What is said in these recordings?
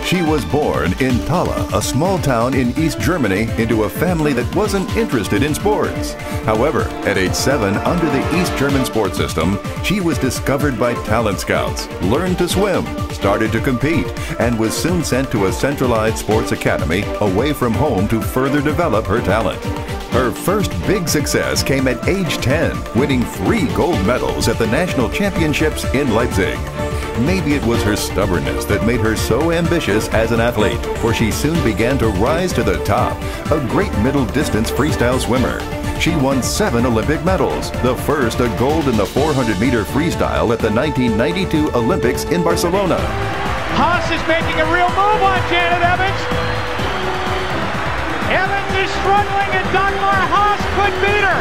She was born in Thalle, a small town in East Germany, into a family that wasn't interested in sports. However, at age 7, under the East German sports system, she was discovered by talent scouts, learned to swim, started to compete, and was soon sent to a centralized sports academy away from home to further develop her talent. Her first big success came at age 10, winning 3 gold medals at the national championships in Leipzig. Maybe it was her stubbornness that made her so ambitious as an athlete, for she soon began to rise to the top, a great middle distance freestyle swimmer. She won 7 Olympic medals, the first a gold in the 400-meter freestyle at the 1992 Olympics in Barcelona. Hase is making a real move on Janet Evans. Evans is struggling and Dagmar Hase could beat her.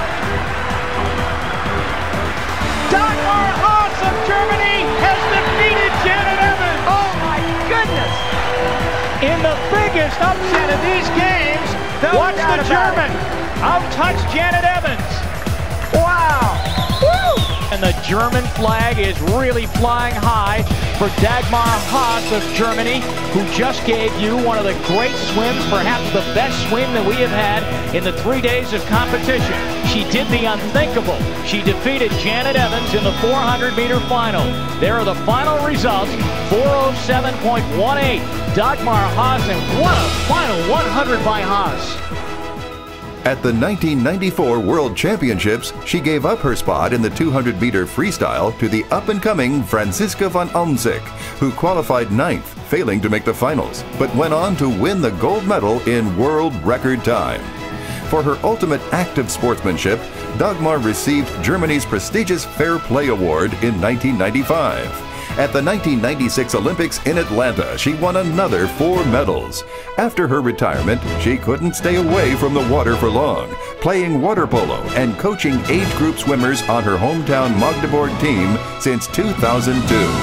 Dagmar Hase of Germany has defeated Janet Evans. Oh my goodness! In the biggest upset of these games, watch the German out-touch Janet Evans. Wow! Woo! And the German flag is really flying high for Dagmar Hase of Germany, who just gave you one of the great swims, perhaps the best swim that we have had in the 3 days of competition. She did the unthinkable. She defeated Janet Evans in the 400-meter final. There are the final results, 4:07.18. Dagmar Hase, and what a final 100 by Hase. At the 1994 World Championships, she gave up her spot in the 200-meter freestyle to the up-and-coming Franziska von Almsick, who qualified 9th, failing to make the finals, but went on to win the gold medal in world record time. For her ultimate act of sportsmanship, Dagmar received Germany's prestigious Fair Play Award in 1995. At the 1996 Olympics in Atlanta, she won another 4 medals. After her retirement, she couldn't stay away from the water for long, playing water polo and coaching age group swimmers on her hometown Magdeburg team since 2002.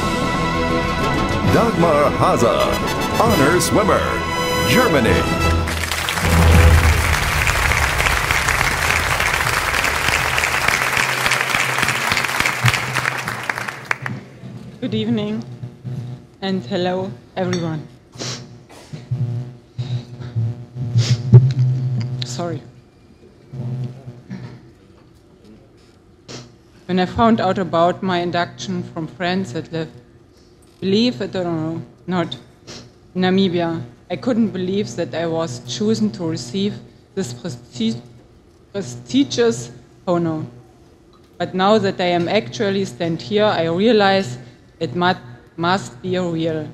Dagmar Hase, honor swimmer, Germany. Good evening and hello everyone. Sorry. When I found out about my induction from friends that live, believe it or not, in Namibia, I couldn't believe that I was chosen to receive this prestigious honor. But now that I am actually stand here, I realize it must be real.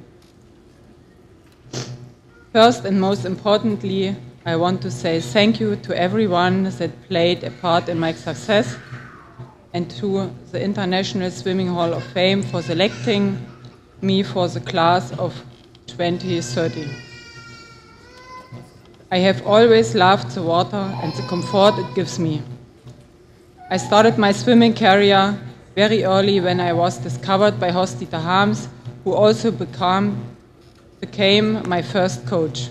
First and most importantly, I want to say thank you to everyone that played a part in my success and to the International Swimming Hall of Fame for selecting me for the class of 2030. I have always loved the water and the comfort it gives me. I started my swimming career very early when I was discovered by Horst-Dieter Harms, who also became my first coach.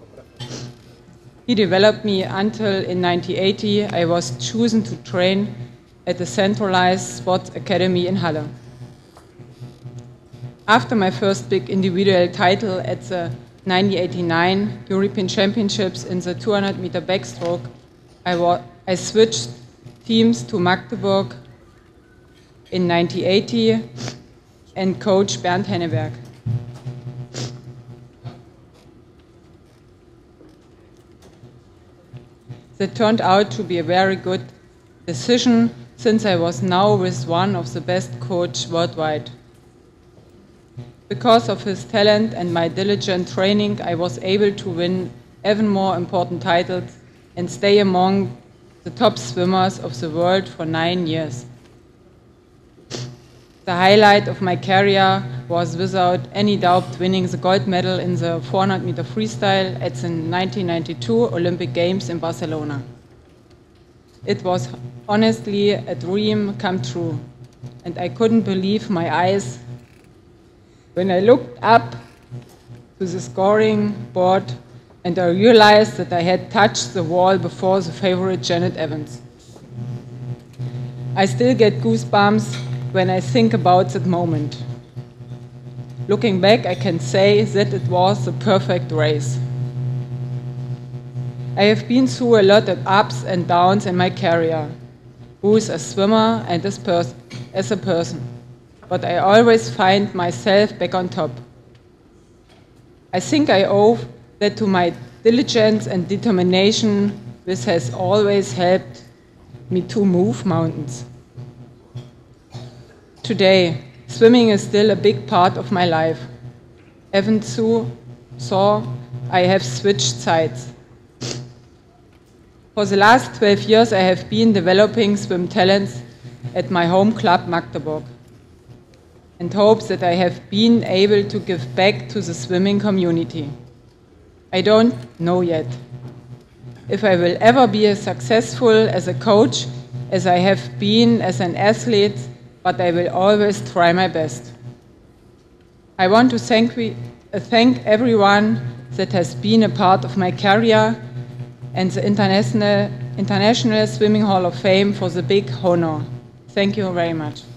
He developed me until in 1980 I was chosen to train at the centralized sports academy in Halle. After my first big individual title at the 1989 European Championships in the 200-meter backstroke, I switched teams to Magdeburg in 1980 and coach Bernd Henneberg. That turned out to be a very good decision, since I was now with one of the best coaches worldwide. Because of his talent and my diligent training, I was able to win even more important titles and stay among the top swimmers of the world for 9 years. The highlight of my career was without any doubt winning the gold medal in the 400-meter freestyle at the 1992 Olympic Games in Barcelona. It was honestly a dream come true, and I couldn't believe my eyes when I looked up to the scoring board and I realized that I had touched the wall before the favorite Janet Evans. I still get goosebumps when I think about that moment. Looking back, I can say that it was the perfect race. I have been through a lot of ups and downs in my career, both as a swimmer and as a person, but I always find myself back on top. I think I owe that to my diligence and determination, which has always helped me to move mountains. Today, swimming is still a big part of my life. Even so, I have switched sides. For the last 12 years, I have been developing swim talents at my home club, Magdeburg, and hope that I have been able to give back to the swimming community. I don't know yet if I will ever be as successful as a coach as I have been as an athlete, but I will always try my best. I want to thank everyone that has been a part of my career and the International Swimming Hall of Fame for the big honor. Thank you very much.